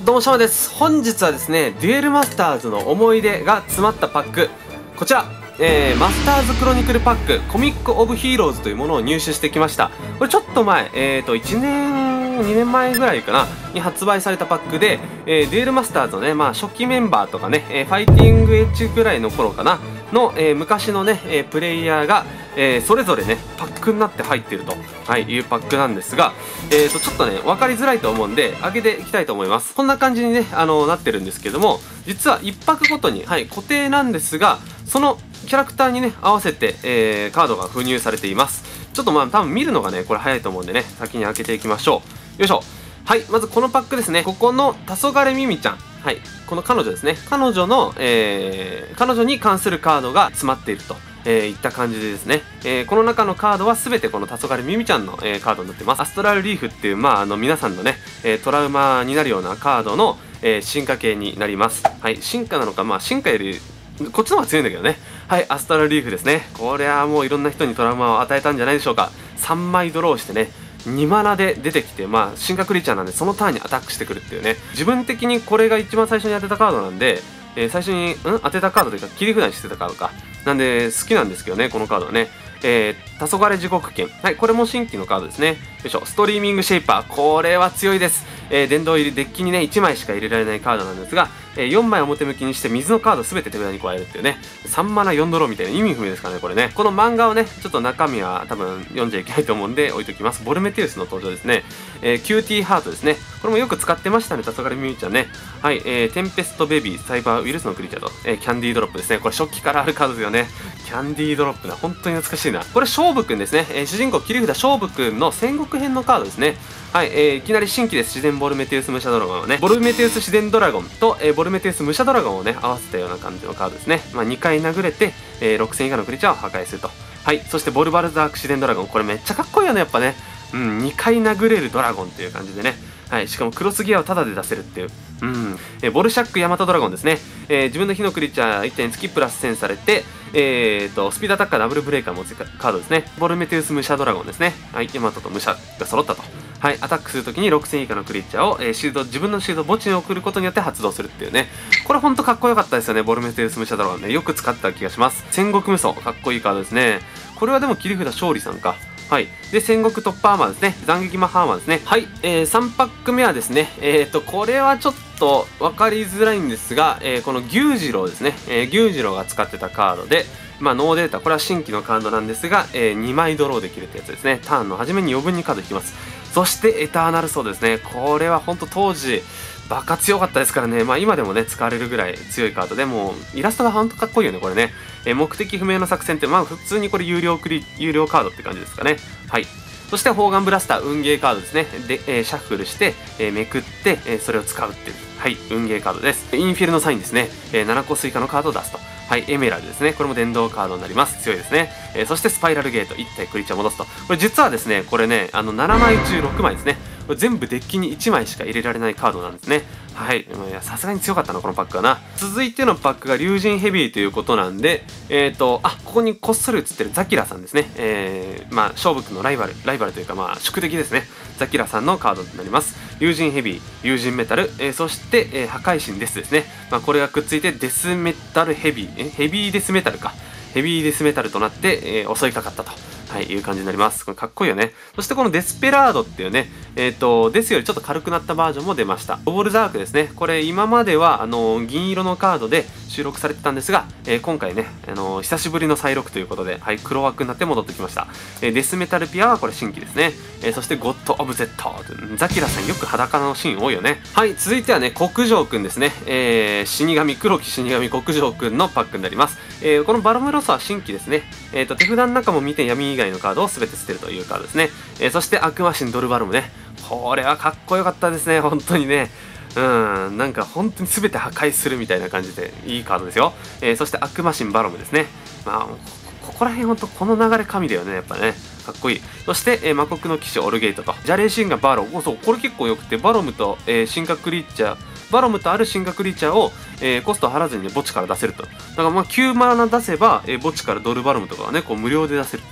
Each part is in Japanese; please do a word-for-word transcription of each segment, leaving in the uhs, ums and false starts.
どうもシャマです。本日はですね、デュエルマスターズの思い出が詰まったパック、こちら、えー、マスターズクロニクルパックコミックオブヒーローズというものを入手してきました。これちょっと前、えーといちねんにねんまえぐらいかなに発売されたパックで、えー、デュエルマスターズのね、まあ、初期メンバーとかね、えー、ファイティングエッジぐらいの頃かなの、えー、昔のね、えー、プレイヤーが、えー、それぞれねパックになって入っていると、はい、いうパックなんですが、えーとちょっとね分かりづらいと思うんで上げていきたいと思います。こんな感じにねあのなってるんですけども、実はいっパックごとに、はい、固定なんですが、そのキャラクターにね合わせて、えー、カードが封入されています。ちょっとまあ多分見るのがねこれ早いと思うんでね、先に開けていきましょう。よいしょ。はい、まずこのパックですね。ここの黄昏ミミちゃん、はい、この彼女ですね。彼女の、えー、彼女に関するカードが詰まっていると、えー、いった感じでですね、えー、この中のカードは全てこの黄昏ミミちゃんの、えー、カードになってます。アストラルリーフっていう、まあ、あの皆さんのね、えー、トラウマになるようなカードの、えー、進化系になります。はい、進化なのか、まあ進化よりこっちの方が強いんだけどね。はい、アストラルリーフですね。これはもういろんな人にトラウマを与えたんじゃないでしょうか。さんまいドローしてね、にマナで出てきて、まあ進化クリーチャーなんでそのターンにアタックしてくるっていうね。自分的にこれが一番最初に当てたカードなんで、えー、最初に、ん当てたカードというか切り札にしてたカードかなんで好きなんですけどね、このカードはね。えー、黄昏地獄剣、はい、これも新規のカードですね。よいしょ。ストリーミングシェイパー、これは強いです。えー、殿堂入りデッキにねいちまいしか入れられないカードなんですが、えー、よんまい表向きにして水のカード全て手札に加えるっていうね、さんマナよんドローみたいな意味不明ですからね、これね。この漫画をねちょっと中身は多分読んじゃいけないと思うんで置いときます。ボルメテウスの登場ですね。えー、キューティーハートですね。これもよく使ってましたね、黄昏ミミちゃんね。はい、えー、テンペストベビー、サイバーウイルスのクリーチャーと、えー、キャンディードロップですね。これ初期からあるカードですよね。キャンディードロップな、本当に懐かしいな。これ勝負くんですね。えー、主人公切り札勝負くんの戦国編のカードですね。はい、えー、いきなり新規です。自然ボルメテウス武者ドラゴンをね、ボルメテウス自然ドラゴンと、えー、ボルメテウス武者ドラゴンをね合わせたような感じのカードですね。まあ、にかい殴れて、えー、ろくせん以下のクリーチャーを破壊すると。はい、そしてボルバルザーク自然ドラゴン、これめっちゃかっこいいよね、やっぱね。うん、にかい殴れるドラゴンっていう感じでね。はい、しかもクロスギアをタダで出せるっていう。うん、えー、ボルシャックヤマトドラゴンですね。えー、自分の火のクリーチャーいってん付きプラスせんされて、えーと、スピードアタッカーダブルブレーカー持つカードですね。ボルメテウス武者ドラゴンですね。はい、ヤマトと武者が揃ったと。はい、アタックするときにろくせん以下のクリーチャーを、えー、シールド、自分のシールドを墓地に送ることによって発動するっていうね。これほんとかっこよかったですよね、ボルメテウス武者ドラゴンね。よく使ってた気がします。戦国無双、かっこいいカードですね。これはでも切り札勝利さんか。はい。で、戦国突破アーマーですね。斬撃マッハアーマーですね。はい。えー、さんパック目はですね、えーと、これはちょっと分かりづらいんですが、えー、この牛次郎ですね。えー、牛次郎が使ってたカードで、まあ、ノーデータ、これは新規のカードなんですが、えー、にまいドローできるってやつですね。ターンの初めに余分にカード引きます。そして、エターナルソードですね。これは本当当時、バカ強かったですからね。まあ今でもね、使われるぐらい強いカードで、もうイラストがほんとかっこいいよね、これね。えー、目的不明の作戦って、まあ普通にこれ有料クリ、有料カードって感じですかね。はい。そして、砲丸ブラスター、運ゲーカードですね。で、えー、シャッフルして、えー、めくって、えー、それを使うっていう。はい、運ゲーカードです。インフィルのサインですね。えー、ななこ追加のカードを出すと。はい、エメラルですね。これも電動カードになります。強いですね。えー、そしてスパイラルゲート、いち体クリーチャー戻すと。これ実はですね、これね、あの、ななまい中ろくまいですね。これ全部デッキにいちまいしか入れられないカードなんですね。はい。さすがに強かったな、このパックはな。続いてのパックが竜神ヘビーということなんで、えっ、ー、と、あ、ここにこっそり映ってるザキラさんですね。えー、まあ、勝負君のライバル、ライバルというか、まあ、宿敵ですね。ザキラさんのカードになります。竜神ヘビー、竜神メタル、えー、そして、えー、破壊神デスですね。まあ、これがくっついてデスメタルヘビー、え、ヘビーデスメタルか。ヘビーデスメタルとなって、えー、襲いかかったと。はい、いう感じになります。これかっこいいよね。そしてこのデスペラードっていうね、えっ、ー、と、デスよりちょっと軽くなったバージョンも出ました。オーボルザークですね。これ今までは、あのー、銀色のカードで収録されてたんですが、えー、今回ね、あのー、久しぶりの再録ということで、はい、黒枠になって戻ってきました。えー、デスメタルピアはこれ新規ですね。えー、そしてゴッド・オブ・ゼット。ザキラさんよく裸のシーン多いよね。はい、続いてはね、国城くんですね。えー、死神、黒き死神国城くんのパックになります。えー、このバロメロスは新規ですね。えっ、ー、と、手札の中も見て闇以外のカードを全て捨てるというカードですね。えー、そして悪魔神ドルバルムね。これはかっこよかったですね、本当にね。うん、なんか本当に全て破壊するみたいな感じでいいカードですよ。えー、そして悪魔神バロムですね。まあ、ここら辺本当この流れ神だよね、やっぱね。かっこいい。そして、えー、魔国の騎士オルゲートと。ジャレーシンガバロム。そう、これ結構よくて、バロムと、えー、進化クリーチャー、バロムとある進化クリーチャーを、えー、コスト払わずにね、墓地から出せると。だからまあきゅうマナ出せば、えー、墓地からドルバロムとかはね、こう無料で出せるっていうね。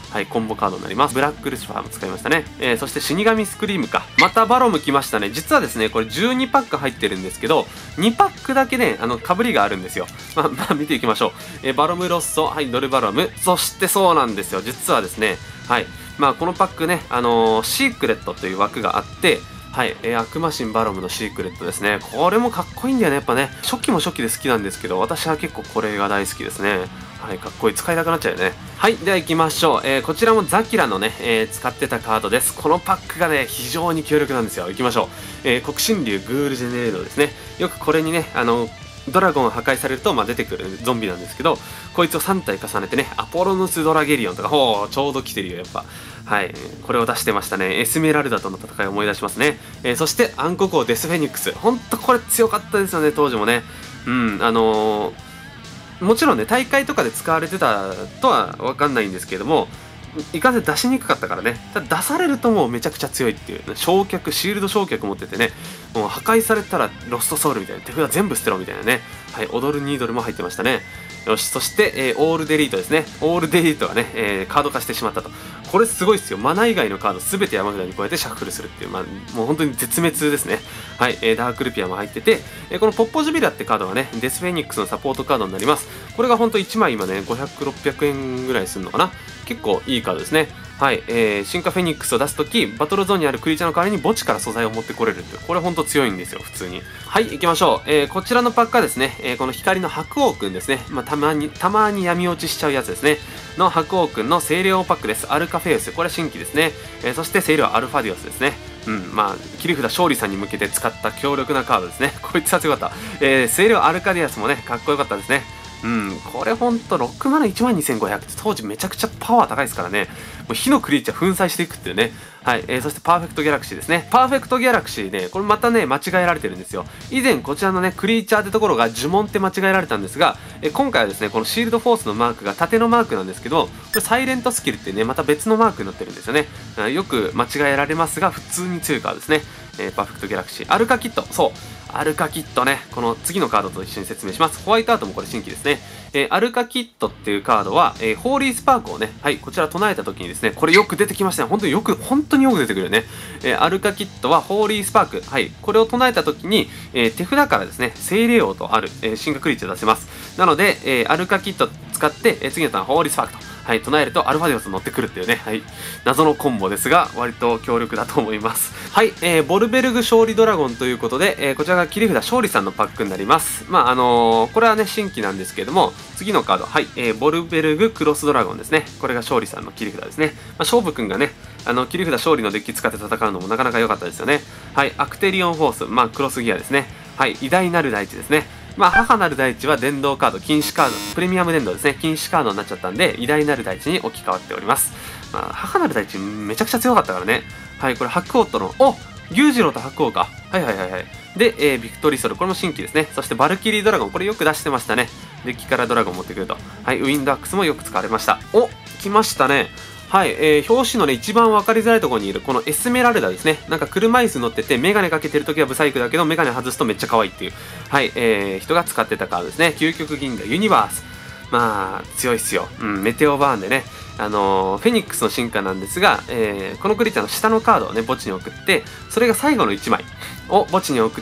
はい、コンボカードになります。ブラックルシファーも使いましたね。えー、そして死神スクリームか。またバロム来ましたね。実はですね、これじゅうにパック入ってるんですけど、にパックだけね、あの、被りがあるんですよ。まあ、まあ、見ていきましょう。えー、バロムロッソ、はい、ドルバロム。そしてそうなんですよ。実はですね、はい。まあ、このパックね、あのー、シークレットという枠があって、はい、えー、悪魔神バロムのシークレットですね。これもかっこいいんだよね、やっぱね。初期も初期で好きなんですけど、私は結構これが大好きですね。はい、かっこいい。使いたくなっちゃうよね。はい、では行きましょう。えー、こちらもザキラのね、えー、使ってたカードです。このパックがね、非常に強力なんですよ。行きましょう。えー、黒神竜グールジェネレードですね。よくこれにね、あの、ドラゴンを破壊されると、まあ、出てくるゾンビなんですけど、こいつをさん体重ねてね、アポロヌスドラゲリオンとか、ほう、ちょうど来てるよ、やっぱ。はい、これを出してましたね。エスメラルダとの戦いを思い出しますね。えー、そして、暗黒王デスフェニックス。ほんとこれ強かったですよね、当時もね。うん、あのー、もちろんね、大会とかで使われてたとは分かんないんですけれども、いかんせん出しにくかったからね。ただ出されるともうめちゃくちゃ強いっていう、ね、焼却、シールド焼却持っててね、もう破壊されたらロストソウルみたいな、手札全部捨てろみたいなね。はい、踊るニードルも入ってましたね。よし、そして、えー、オールデリートですね。オールデリートがね、えー、カード化してしまったと。これすごいですよ。マナ以外のカードすべて山札に加えてシャッフルするっていう、まあ、もう本当に絶滅ですね。はい、えー、ダークルピアも入ってて、えー、このポッポジュビラってカードはね、デスフェニックスのサポートカードになります。これが本当いちまい今ね、ごひゃく、ろっぴゃくえんぐらいするのかな。結構いいカードですね。はい、えー、進化フェニックスを出すとき、バトルゾーンにあるクリーチャーの代わりに墓地から素材を持ってこれるっていう、これほんと強いんですよ、普通に。はい、行きましょう。えー、こちらのパックはですね、えー、この光の白王くんですね。まあ、たまに、たまに闇落ちしちゃうやつですね。の白王くんの清涼パックです。アルカフェウス、これは新規ですね。えー、そして清涼アルファディオスですね。うん、まあ、切り札勝利さんに向けて使った強力なカードですね。こいつは強かった。えー、清涼アルカディアスもね、かっこよかったですね。うん、これほんとろくマナいちまんにせんごひゃくって当時めちゃくちゃパワー高いですからね。もう火のクリーチャー粉砕していくっていうね。はい、えー、そしてパーフェクトギャラクシーですね。パーフェクトギャラクシーね、これまたね、間違えられてるんですよ。以前こちらのね、クリーチャーってところが呪文って間違えられたんですが、えー、今回はですね、このシールドフォースのマークが縦のマークなんですけど、これサイレントスキルってね、また別のマークになってるんですよね。よく間違えられますが、普通に強いカードですね。えー、パーフェクトギャラクシー。アルカキット、そう。アルカキットね、この次のカードと一緒に説明します。ホワイトアートもこれ新規ですね。えー、アルカキットっていうカードは、えー、ホーリースパークをね、はい、こちら唱えた時にですね、これよく出てきましたね。本当によく、本当によく出てくるよね。えー、アルカキットはホーリースパーク、はい、これを唱えた時に、えー、手札からですね、精霊王とある、えー、進化クリーチャー出せます。なので、えー、アルカキット使って、えー、次のターン、ホーリースパークと。はい、唱えるとアルファディオス乗ってくるっていうね、はい、謎のコンボですが、割と強力だと思います。はい、えー、ボルベルグ勝利ドラゴンということで、えー、こちらが切り札勝利さんのパックになります。まあ、あのー、これはね、新規なんですけれども、次のカード、はい、えー、ボルベルグクロスドラゴンですね。これが勝利さんの切り札ですね。まあ、勝負くんがね、あの、切り札勝利のデッキ使って戦うのもなかなか良かったですよね。はい、アクテリオンフォース、まあ、クロスギアですね。はい、偉大なる大地ですね。まあ、母なる大地は電動カード、禁止カード、プレミアム電動ですね。禁止カードになっちゃったんで、偉大なる大地に置き換わっております。まあ、母なる大地めちゃくちゃ強かったからね。はい、これ白王との、お牛次郎と白王か。はいはいはいはい。で、えー、ビクトリーソル、これも新規ですね。そしてバルキリードラゴン、これよく出してましたね。デッキからドラゴン持ってくると。はい、ウィンドアックスもよく使われました。お来ましたね。はい、えー、表紙のね、一番分かりづらいところにいる、このエスメラルダですね。なんか車椅子乗ってて、メガネかけてるときはブサイクだけど、メガネ外すとめっちゃ可愛いっていう、はい、えー、人が使ってたカードですね。究極銀河ユニバース。まあ、強いっすよ。うん、メテオバーンでね。あのー、フェニックスの進化なんですが、えー、このクリーチャーの下のカードをね、墓地に送って、それが最後のいちまいを墓地に送って、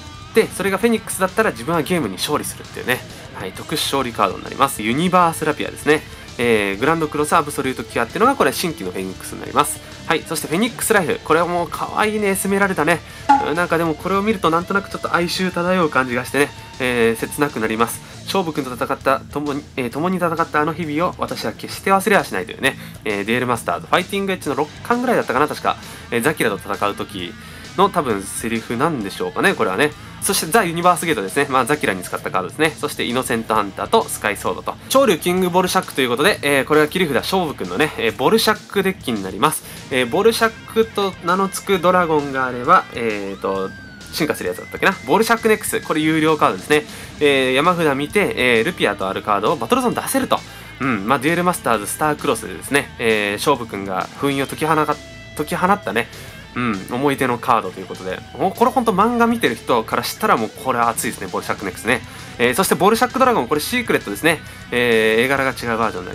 それがフェニックスだったら自分はゲームに勝利するっていうね。はい、特殊勝利カードになります。ユニバースラピアですね。えー、グランドクロスアブソリュートキュアっていうのがこれ新規のフェニックスになります。はい、そしてフェニックスライフ、これはもう可愛いね、エめられたね。なんかでもこれを見るとなんとなくちょっと哀愁漂う感じがしてね、えー、切なくなります。勝負君と戦った共に、えー、共に戦ったあの日々を私は決して忘れはしないというね、えー、デュエルマスターズファイティングエッジのろっかんぐらいだったかな、確か、えー、ザキラと戦う時の多分セリフなんでしょうかね、これはね。そしてザ・ユニバースゲートですね。まあ、ザキラに使ったカードですね。そしてイノセントハンターとスカイソードと。超竜キングボルシャックということで、えー、これが切り札勝負くんのね、えー、ボルシャックデッキになります。えー、ボルシャックと名の付くドラゴンがあれば、えーと、進化するやつだったっけな。ボルシャックネックス。これ有料カードですね。えー、山札見て、えー、ルピアとあるカードをバトルゾーン出せると。うん、まあ、デュエルマスターズスタークロスでですね、えー、勝負くんが封印を解き放か解き放ったね、うん、思い出のカードということで、もうこれほんと漫画見てる人からしたらもうこれは熱いですね、ボルシャックネックスね。えー、そしてボルシャックドラゴン、これシークレットですね。えー、絵柄が違うバージョンになります。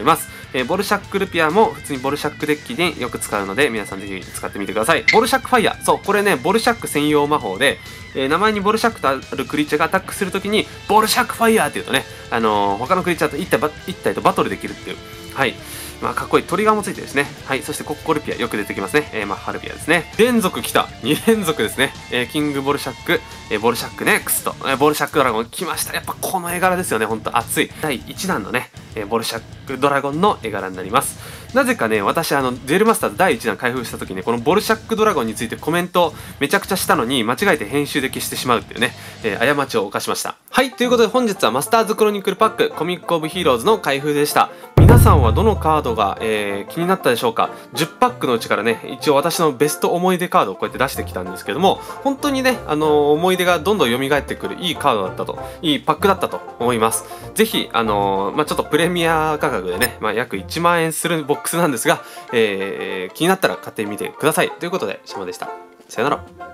えー、ボルシャックルピアも普通にボルシャックデッキによく使うので、皆さんぜひ使ってみてください。ボルシャックファイヤー。そう、これね、ボルシャック専用魔法で、えー、名前にボルシャックとあるクリーチャーがアタックするときに、ボルシャックファイヤーって言うとね、あのー、他のクリーチャーと一体ば一体とバトルできるっていう。はい。まあ、かっこいい。トリガーもついてるですね。はい。そして、コッコルピア。よく出てきますね。えー、マッハルピアですね。連続来た。に連続ですね。えー、キングボルシャック、えー、ボルシャックネクスト、えー、ボルシャックドラゴン来ました。やっぱこの絵柄ですよね。ほんと熱い。だいいちだんのね、えー、ボルシャックドラゴンの絵柄になります。なぜかね、私、あの、デュエルマスターズだいいちだん開封した時に、このボルシャックドラゴンについてコメントめちゃくちゃしたのに、間違えて編集で消してしまうっていうね、えー、過ちを犯しました。はい。ということで、本日はマスターズクロニクルパック、コミックオブヒーローズの開封でした。皆さんはどのカードが、えー、気になったでしょうか。じゅっパックのうちからね、一応私のベスト思い出カードをこうやって出してきたんですけども、本当にね、あのー、思い出がどんどん蘇ってくるいいカードだったと、いいパックだったと思います。ぜひ、あのー、まあ、ちょっとプレミア価格でね、まあ、約いちまんえんするボックスなんですが、えー、気になったら買ってみてください。ということで、シャマでした。さよなら。